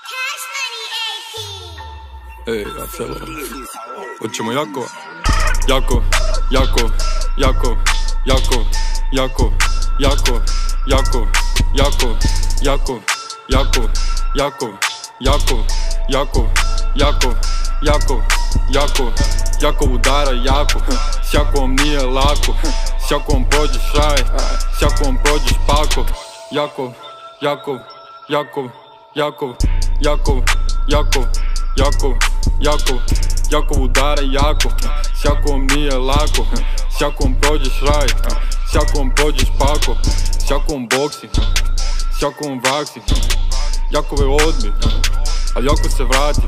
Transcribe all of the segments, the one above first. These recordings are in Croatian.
Ej, ja fela. Hoćemo jako, jako, jako, jako, jako, jako, jako, jako, jako, jako, jako, jako, jako, jako, jako, jako, jako, jako udara jako. S jakom nije lako, s jakom prođeš raj, s jakom prođeš pako. Jako, jako, jako, jako, jako, jako, jako, jako, jako udara jako. S jakom nije lako, s jakom prođeš raj, s jakom prođeš pako. S jakom boksi, s jakom vaksi, Jakove odbi, al jako se vrati.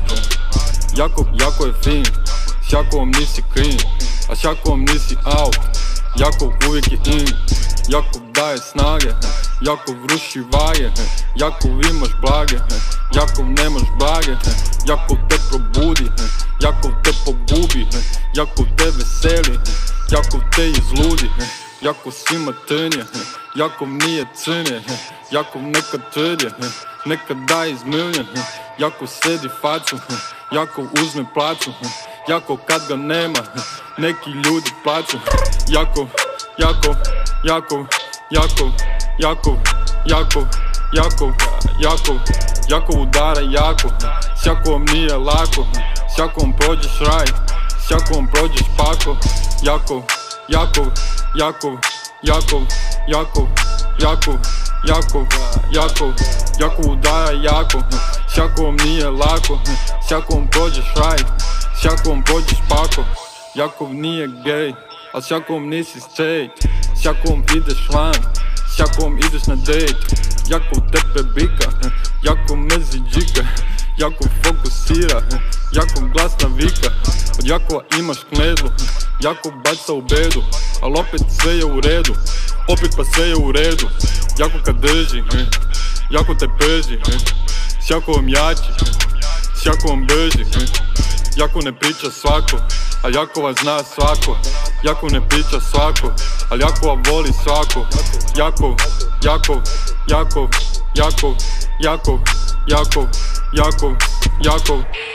Jako je fin, s jakom nisi clean, a s jakom nisi out. Jakov uvijek je in, Jakov daje snage, Jakov ruši vage, Jakov imaš blage, Jakov nemaš blage, Jakov te probudi, Jakov te pogubi, Jakov te veseli, Jakov te izludi, Jakov svima trnje, Jakov nije crnje, Jakov nekad trlje, nekad daje izmiljen, Jakov sredi facu, Jakov uzme plaću, Jakov kad ga nema, neki ljudi plaću. Jakov, Jakov, Jakov, Jakov, Jakov, Jakov, Jakov, Jakov, Jakov udara jako. S Jakovom nije lako, s Jakovom prođeš raj, s Jakovom prođeš pako. Jakov, Jakov, Jakov, Jakov, Jakov, Jakov, Jakov, Jakov, Jakov udara jako. S Jakovom nije lako, s Jakovom prođeš raj, s Jakovom prođeš pako. Jakov nije gej, a s Jakovom nisi straight. S Jakovom ideš van, s Jakovom ideš na date. Jakov tepe bika, Jakov mezi džika, Jakov fokusira, Jakov glasna vika. Od Jakova imaš knedlu, Jakov baca u bedu, al opet sve je u redu, opet pa sve je u redu. Jakov kad drži, Jakov te prži, s Jakovom jači, s Jakovom brži. Jakov ne priča svako, a Jakova zna svako. Jakov ne priča svako, al Jakova voli svako. Jakov, Jakov, Jakov, Jakov, Jakov, Jakov, Jakov, Jakov.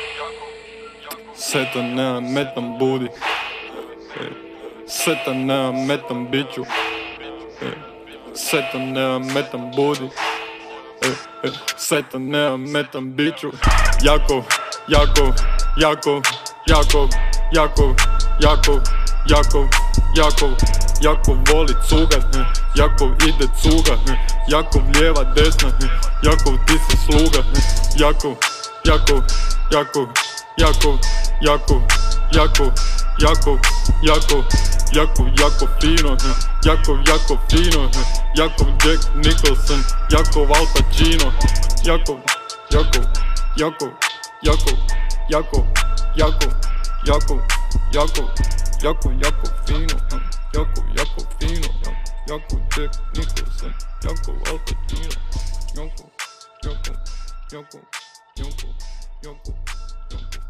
Seta nema metam budi, seta nema metam biću, seta nema metam budi, seta nema metam biću. Jakov, Jakov, Jakov, Jakov, Jakov, Jakov, Jakov, Jakov, Jakov voli cugat, Jakov ide cuga, Jakov lijeva desna, Jakov ti si sluga. Jakov, Jakov, Jakov, Jakov, Jakov, Jakov, Jakov, Jakov, Jakov, jako fino, Jakov, jako fino, Jakov Jack Nicholson, Jakov Al Pacino. Jakov, Jakov, Jakov, Jakov, Jakov, Jakov, Jakov, Jakov, Jakov, jako fino, Jakov, jako fino, Jakov Jack Nicholson, Jakov Al Pacino. Jakov, Jakov, Jakov, Jakov, Jakov, Jakov.